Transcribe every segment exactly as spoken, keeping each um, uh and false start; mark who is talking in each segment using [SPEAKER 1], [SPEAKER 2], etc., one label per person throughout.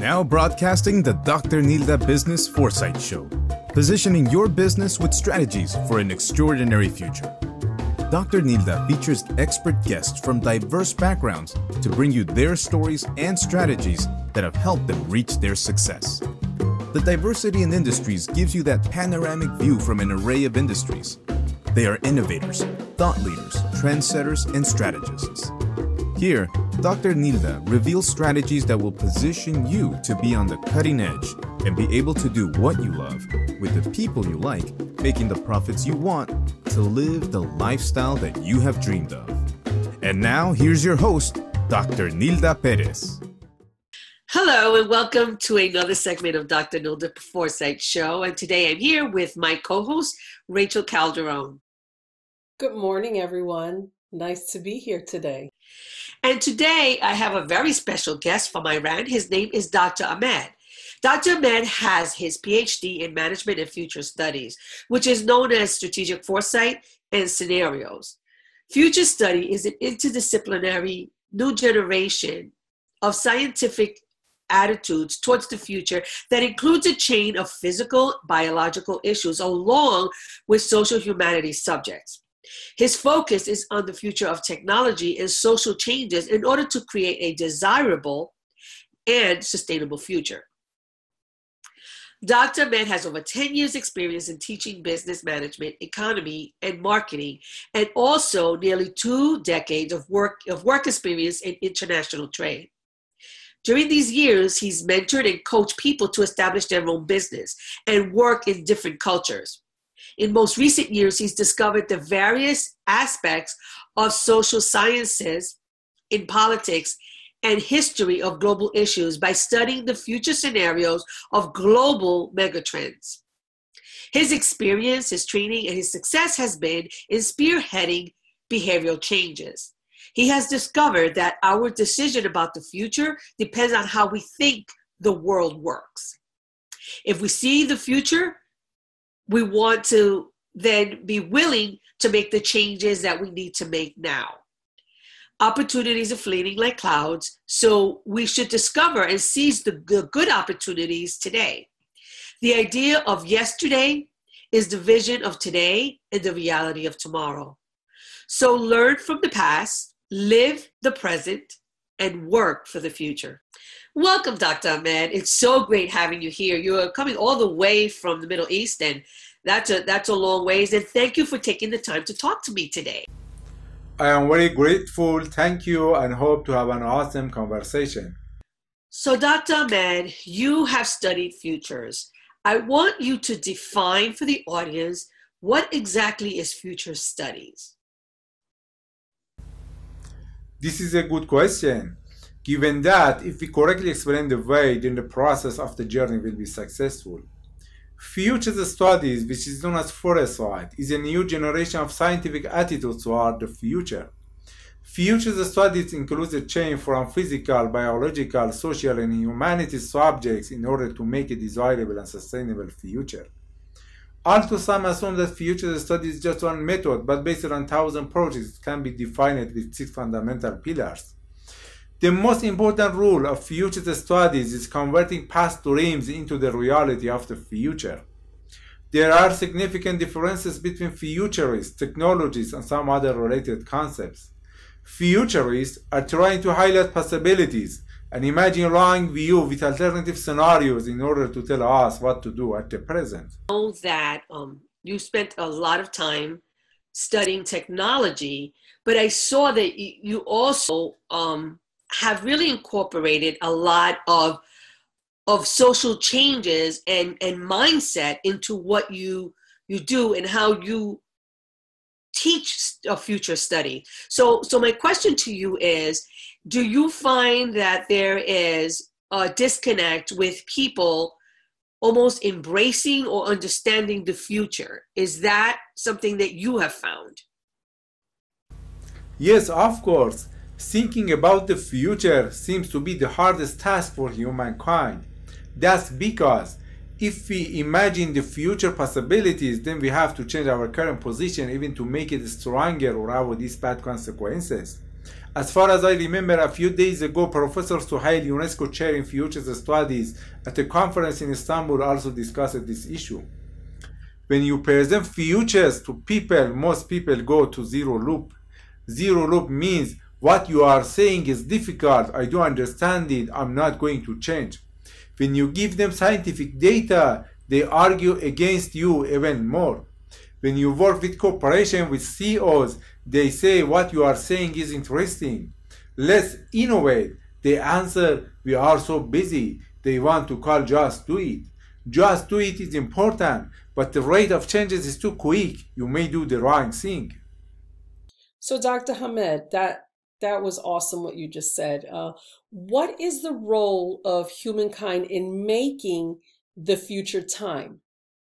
[SPEAKER 1] Now broadcasting the Doctor Nilda Business Foresight Show, positioning your business with strategies for an extraordinary future. Doctor Nilda features expert guests from diverse backgrounds to bring you their stories and strategies that have helped them reach their success. The diversity in industries gives you that panoramic view from an array of industries. They are innovators, thought leaders, trendsetters, and strategists. Here, Doctor Nilda reveals strategies that will position you to be on the cutting edge and be able to do what you love with the people you like, making the profits you want to live the lifestyle that you have dreamed of. And now, here's your host, Doctor Nilda Perez.
[SPEAKER 2] Hello, and welcome to another segment of Doctor Nilda Foresight Show. And today I'm here with my co-host, Rachel Calderon.
[SPEAKER 3] Good morning, everyone. Nice to be here today.
[SPEAKER 2] And today I have a very special guest from Iran. His name is Doctor Ahmad. Doctor Ahmad has his P H D in Management and Future Studies, which is known as Strategic Foresight and Scenarios. Future study is an interdisciplinary new generation of scientific attitudes towards the future that includes a chain of physical, biological issues along with social humanities subjects. His focus is on the future of technology and social changes in order to create a desirable and sustainable future. Doctor Ahmad has over ten years experience in teaching business management, economy, and marketing, and also nearly two decades of work, of work experience in international trade. During these years, he's mentored and coached people to establish their own business and work in different cultures. In most recent years, he's discovered the various aspects of social sciences in politics and history of global issues by studying the future scenarios of global megatrends. His experience, his training, and his success has been in spearheading behavioral changes. He has discovered that our decision about the future depends on how we think the world works. If we see the future, we want to then be willing to make the changes that we need to make now. Opportunities are fleeting like clouds, so we should discover and seize the good opportunities today. The idea of yesterday is the vision of today and the reality of tomorrow. So learn from the past, live the present, and work for the future. Welcome, Doctor Ahmad. It's so great having you here. You're coming all the way from the Middle East, and that's a, that's a long ways. And thank you for taking the time to talk to me today.
[SPEAKER 4] I am very grateful. Thank you, and hope to have an awesome conversation.
[SPEAKER 2] So, Doctor Ahmad, you have studied futures. I want you to define for the audience what exactly is future studies.
[SPEAKER 4] This is a good question. Given that, if we correctly explain the way, then the process of the journey will be successful. Future studies, which is known as foresight, is a new generation of scientific attitudes toward the future. Future studies includes a chain from physical, biological, social, and humanities subjects in order to make a desirable and sustainable future. Although some assume that future studies is just one method, but based on one thousand projects, can be defined with six fundamental pillars. The most important rule of future studies is converting past dreams into the reality of the future. There are significant differences between futurists, technologies, and some other related concepts. Futurists are trying to highlight possibilities and imagine a long view with alternative scenarios in order to tell us what to do at the present.
[SPEAKER 2] I know that um, you spent a lot of time studying technology, but I saw that you also um, have really incorporated a lot of of social changes and, and mindset into what you you do and how you teach a future study. So, so my question to you is, do you find that there is a disconnect with people almost embracing or understanding the future? Is that something that you have found?
[SPEAKER 4] Yes, of course. Thinking about the future seems to be the hardest task for humankind. That's because if we imagine the future possibilities, then we have to change our current position even to make it stronger or avoid these bad consequences. As far as I remember, a few days ago, Professor Suhail, UNESCO chair in Futures Studies at a conference in Istanbul, also discussed this issue. When you present futures to people, most people go to zero loop. Zero loop means what you are saying is difficult, I don't understand it, I'm not going to change. When you give them scientific data, they argue against you even more. When you work with cooperation with C E Os, they say what you are saying is interesting. Let's innovate. They answer, we are so busy. They want to call just do it. Just do it is important, but the rate of changes is too quick. You may do the wrong thing.
[SPEAKER 3] So Doctor Ahmad, that, that was awesome what you just said. Uh, what is the role of humankind in making the future time?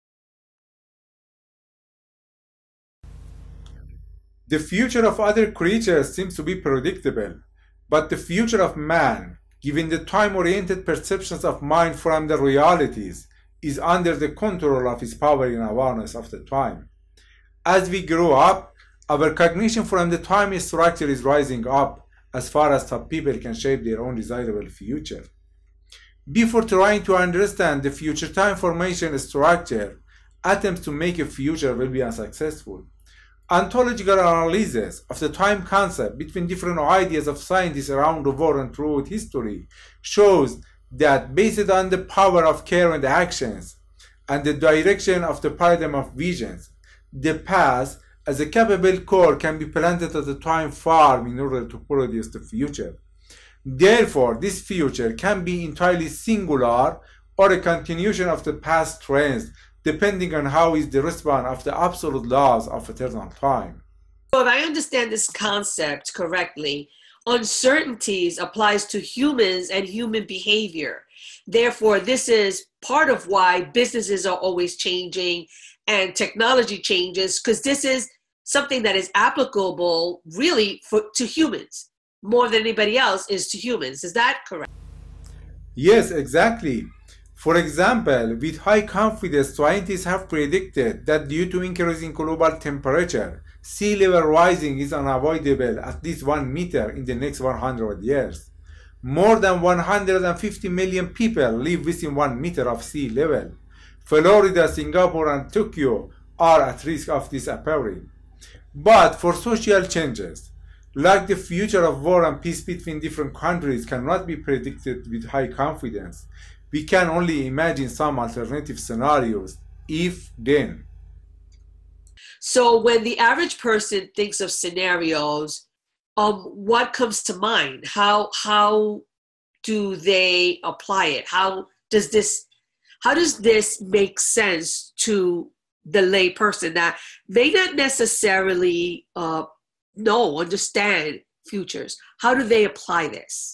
[SPEAKER 4] The future of other creatures seems to be predictable, but the future of man, given the time-oriented perceptions of mind from the realities, is under the control of his power and awareness of the time. As we grow up, our cognition from the time structure is rising up as far as top people can shape their own desirable future. Before trying to understand the future time formation structure, attempts to make a future will be unsuccessful. Ontological analysis of the time concept between different ideas of scientists around the world and throughout history shows that based on the power of current actions and the direction of the paradigm of visions, the past as a capable core can be planted at the time farm in order to produce the future. Therefore, this future can be entirely singular or a continuation of the past trends, depending on how is the response of the absolute laws of eternal time.
[SPEAKER 2] So if I understand this concept correctly, uncertainties applies to humans and human behavior. Therefore, this is part of why businesses are always changing and technology changes, because this is something that is applicable really for, to humans more than anybody else is to humans. Is that correct?
[SPEAKER 4] Yes, exactly. For example, with high confidence, scientists have predicted that due to increasing global temperature, sea level rising is unavoidable at least one meter in the next one hundred years. More than one hundred fifty million people live within one meter of sea level. Florida, Singapore, and Tokyo are at risk of disappearing. But for social changes, like the future of war and peace between different countries cannot be predicted with high confidence, we can only imagine some alternative scenarios, if then.
[SPEAKER 2] So when the average person thinks of scenarios, um, what comes to mind? How how do they apply it? How does this how does this make sense to the lay person that may not necessarily uh, know, understand futures? How do they apply this?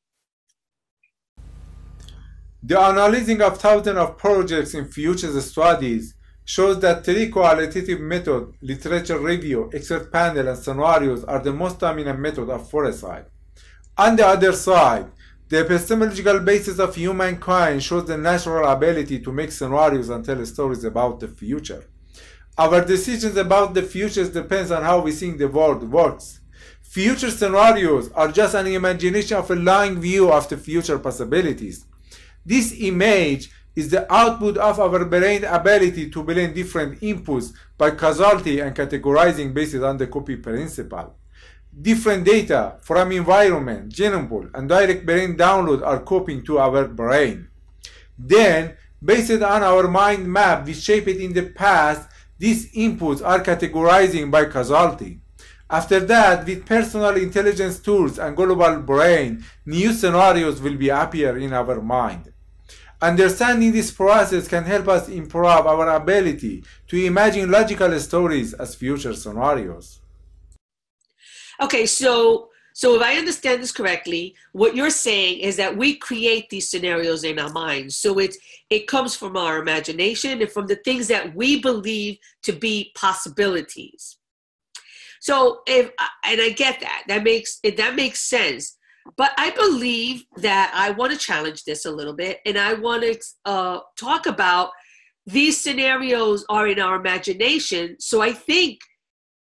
[SPEAKER 4] The analyzing of thousands of projects in futures studies shows that three qualitative methods, literature review, expert panel, and scenarios are the most dominant method of foresight. On the other side, the epistemological basis of humankind shows the natural ability to make scenarios and tell stories about the future. Our decisions about the future depends on how we think the world works. Future scenarios are just an imagination of a long view of the future possibilities. This image is the output of our brain ability to blend different inputs by causality and categorizing based on the copy principle. Different data from environment, genome pool, and direct brain download are copying to our brain. Then, based on our mind map we shaped in the past, these inputs are categorizing by causality. After that, with personal intelligence tools and global brain, new scenarios will be appear in our mind. Understanding this process can help us improve our ability to imagine logical stories as future scenarios.
[SPEAKER 2] Okay, so so if I understand this correctly, what you're saying is that we create these scenarios in our minds. So it's it comes from our imagination and from the things that we believe to be possibilities. So if and I get that, that makes that makes sense. But I believe that I want to challenge this a little bit, and I want to uh, talk about these scenarios are in our imagination. So I think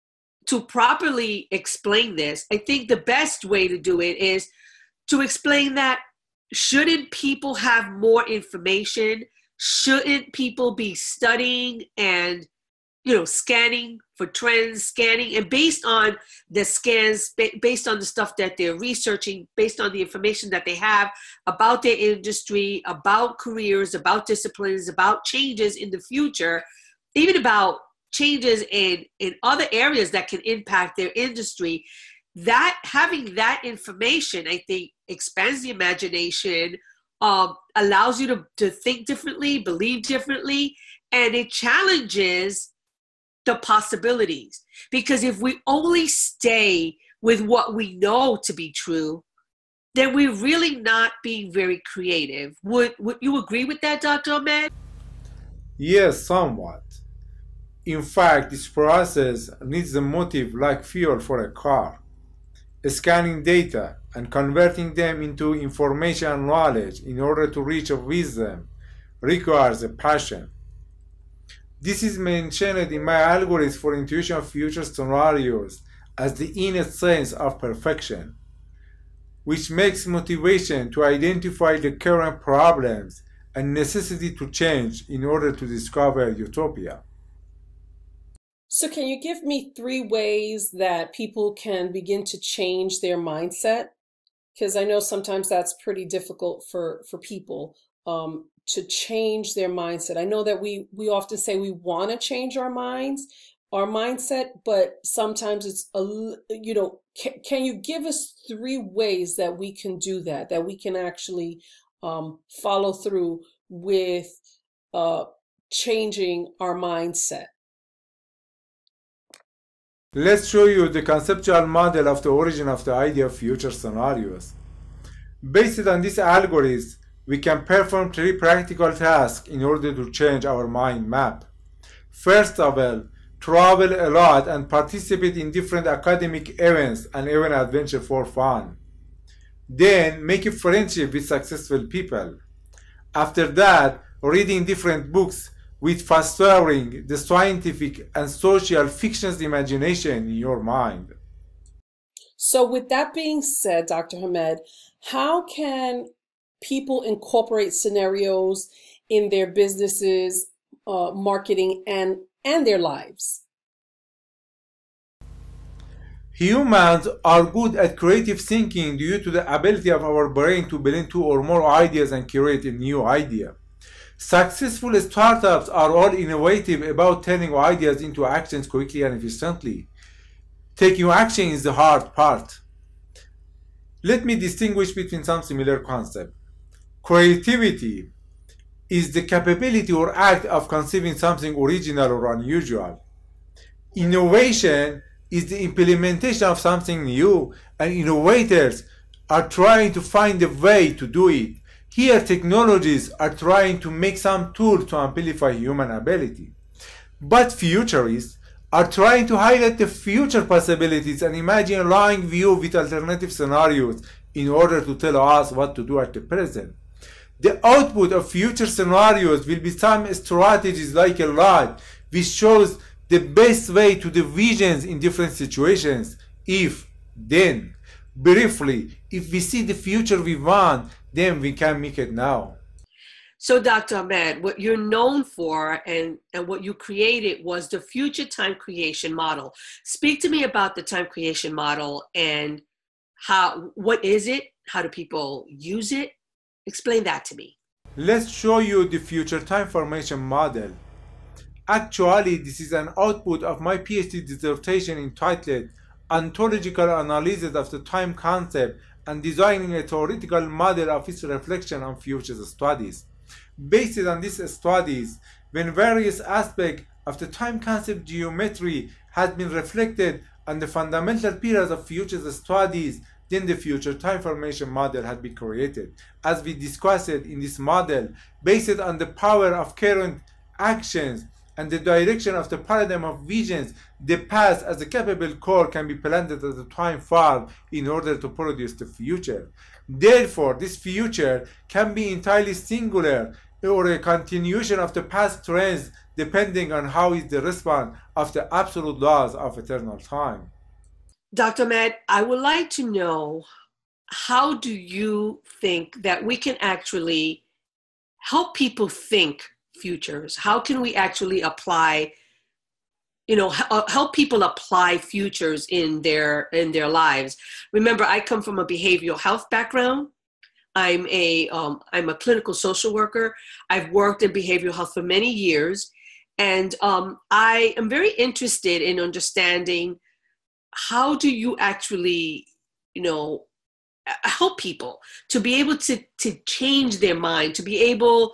[SPEAKER 2] to properly explain this, I think the best way to do it is to explain that shouldn't people have more information? Shouldn't people be studying and, you know, scanning for trends, scanning, and based on the scans, based on the stuff that they're researching, based on the information that they have about their industry, about careers, about disciplines, about changes in the future, even about changes in, in other areas that can impact their industry, that having that information, I think, expands the imagination, um, allows you to, to think differently, believe differently, and it challenges the possibilities. Because if we only stay with what we know to be true, then we're really not being very creative. Would, would you agree with that, Doctor Ahmad?
[SPEAKER 4] Yes, somewhat. In fact, this process needs a motive like fuel for a car. Scanning data and converting them into information and knowledge in order to reach a wisdom requires a passion. This is mentioned in my algorithm for intuition of future scenarios as the inner sense of perfection, which makes motivation to identify the current problems and necessity to change in order to discover utopia.
[SPEAKER 3] So can you give me three ways that people can begin to change their mindset? Because I know sometimes that's pretty difficult for, for people um, to change their mindset. I know that we, we often say we want to change our minds, our mindset, but sometimes it's, a, you know, can, can you give us three ways that we can do that, that we can actually um, follow through with uh, changing our mindset?
[SPEAKER 4] Let's show you the conceptual model of the origin of the idea of future scenarios. Based on this algorithm, we can perform three practical tasks in order to change our mind map. First of all, travel a lot and participate in different academic events and even adventure for fun. Then, make a friendship with successful people. After that, reading different books with fostering the scientific and social fiction's imagination in your mind.
[SPEAKER 3] So with that being said, Doctor Ahmad, how can people incorporate scenarios in their businesses, uh, marketing, and, and their lives?
[SPEAKER 4] Humans are good at creative thinking due to the ability of our brain to blend two or more ideas and create a new idea. Successful startups are all innovative about turning ideas into actions quickly and efficiently. Taking action is the hard part. Let me distinguish between some similar concepts. Creativity is the capability or act of conceiving something original or unusual. Innovation is the implementation of something new, and innovators are trying to find a way to do it. Here, technologies are trying to make some tools to amplify human ability. But futurists are trying to highlight the future possibilities and imagine a long view with alternative scenarios in order to tell us what to do at the present. The output of future scenarios will be some strategies like a lot, which shows the best way to the visions in different situations. If, then, briefly, if we see the future we want, then we can make it now.
[SPEAKER 2] So, Doctor Ahmad, what you're known for and, and what you created was the future time creation model. Speak to me about the time creation model and how, what is it? How do people use it? Explain that to me.
[SPEAKER 4] Let's show you the future time formation model. Actually, this is an output of my PhD dissertation entitled Ontological Analysis of the Time Concept and Designing a Theoretical Model of its Reflection on Future Studies. Based on these studies, when various aspects of the time concept geometry has been reflected on the fundamental pillars of future studies, then the future time formation model had been created. As we discussed in this model, based on the power of current actions and the direction of the paradigm of visions, the past as a capable core can be planted as a time form in order to produce the future. Therefore, this future can be entirely singular or a continuation of the past trends depending on how is the response of the absolute laws of eternal time.
[SPEAKER 2] Doctor Ahmad, I would like to know, how do you think that we can actually help people think futures? How can we actually apply, you know, help people apply futures in their in their lives? Remember, I come from a behavioral health background. I'm a um, I'm a clinical social worker. I've worked in behavioral health for many years, and um, I am very interested in understanding, how do you actually, you know, help people to be able to to change their mind, to be able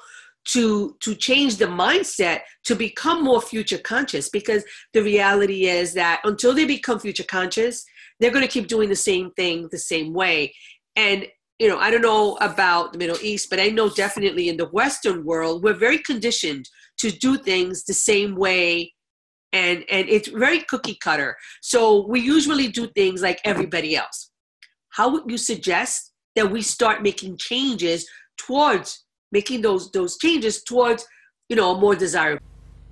[SPEAKER 2] to to change the mindset, to become more future conscious? Because the reality is that until they become future conscious, they're going to keep doing the same thing the same way. And you know, I don't know about the Middle East, but I know definitely in the Western world, we're very conditioned to do things the same way, and and it's very cookie cutter. So we usually do things like everybody else. How would you suggest that we start making changes towards making those those changes towards, you know, more desirable?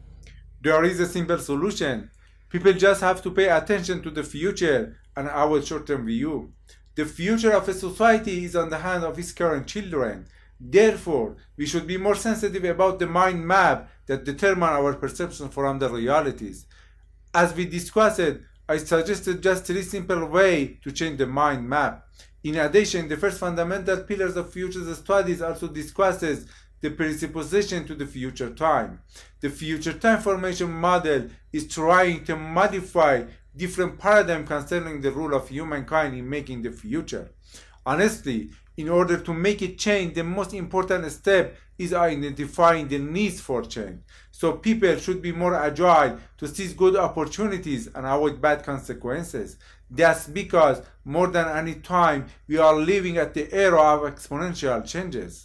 [SPEAKER 4] There is a simple solution. People just have to pay attention to the future and our short-term view. The future of a society is on the hand of its current children. Therefore, we should be more sensitive about the mind map that determine our perception from the realities. As we discussed, I suggested just three simple ways to change the mind map. In addition, the first fundamental pillars of future studies also discusses the presupposition to the future time. The future time formation model is trying to modify different paradigms concerning the role of humankind in making the future. Honestly, in order to make a change, the most important step is identifying the needs for change. So people should be more agile to seize good opportunities and avoid bad consequences. That's because more than any time, we are living at the era of exponential changes.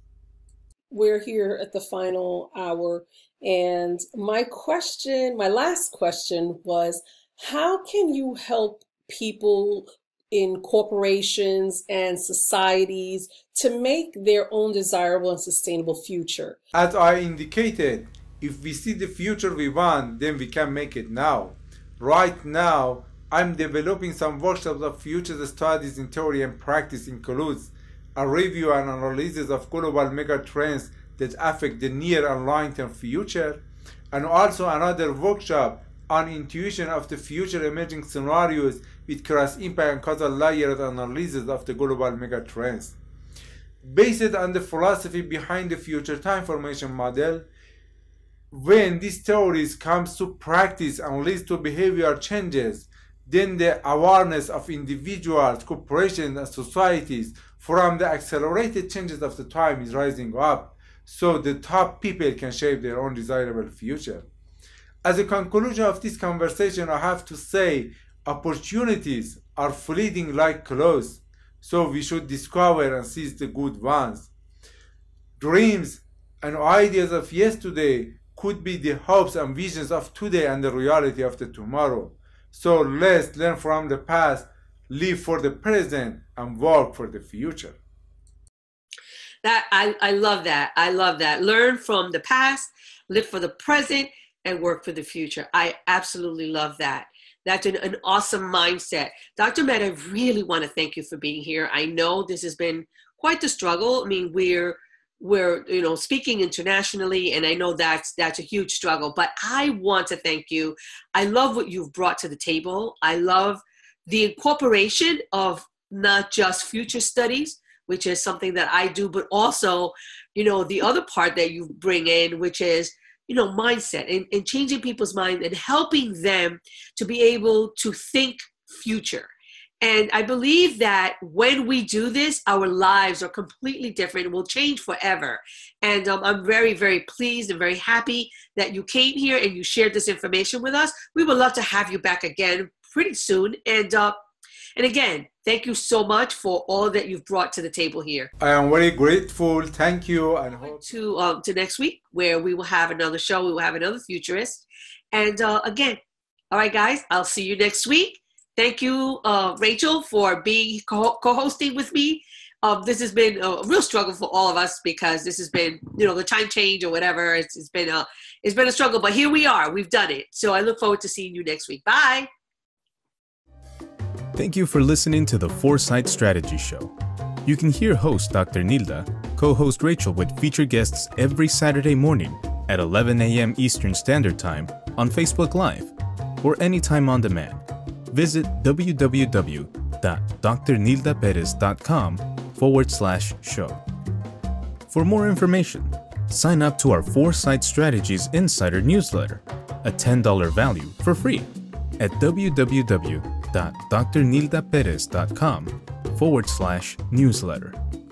[SPEAKER 3] We're here at the final hour, and my question, my last question was, how can you help people in corporations and societies to make their own desirable and sustainable future?
[SPEAKER 4] As I indicated, if we see the future we want, then we can make it now. Right now, I'm developing some workshops of future studies in theory and practice, includes a review and analysis of global mega-trends that affect the near and long-term future, and also another workshop on intuition of the future emerging scenarios with cross-impact and causal layered analysis of the global mega-trends. Based on the philosophy behind the future time formation model, when these theories comes to practice and leads to behavior changes, then the awareness of individuals, corporations, and societies from the accelerated changes of the time is rising up, so the top people can shape their own desirable future. As a conclusion of this conversation, I have to say, opportunities are fleeting like clothes, so we should discover and seize the good ones. Dreams and ideas of yesterday could be the hopes and visions of today and the reality of the tomorrow. So let's learn from the past, live for the present, and work for the future.
[SPEAKER 2] That I, I love that. I love that. Learn from the past, live for the present, and work for the future. I absolutely love that. That's an, an awesome mindset. Doctor Ahmad, I really want to thank you for being here. I know this has been quite the struggle. I mean, we're we're you know speaking internationally, and I know that's that's a huge struggle. But I want to thank you. I love what you've brought to the table. I love the incorporation of not just future studies, which is something that I do, but also, you know, the other part that you bring in, which is, you know, mindset and, and changing people's mind and helping them to be able to think future. And I believe that when we do this, our lives are completely different and will change forever. And um, I'm very, very pleased and very happy that you came here and you shared this information with us. We would love to have you back again pretty soon. And uh, and again, thank you so much for all that you've brought to the table here.
[SPEAKER 4] I am very grateful. Thank you. And hope
[SPEAKER 2] to um, to next week, where we will have another show. We will have another futurist. And uh, again, all right, guys, I'll see you next week. Thank you, uh, Rachel, for being co- co-hosting with me Um, this has been a real struggle for all of us because this has been, you know, the time change or whatever. It's, it's been a, it's been a struggle, but here we are. We've done it. So I look forward to seeing you next week. Bye.
[SPEAKER 1] Thank you for listening to the Foresight Strategy Show. You can hear host Doctor Nilda, co-host Rachel with featured guests every Saturday morning at eleven a.m. Eastern Standard Time on Facebook Live or anytime on demand. Visit www.drnildaperez.com forward slash show. For more information, sign up to our Foresight Strategies Insider newsletter, a ten dollars value for free at www.drnildaperez.com forward slash newsletter.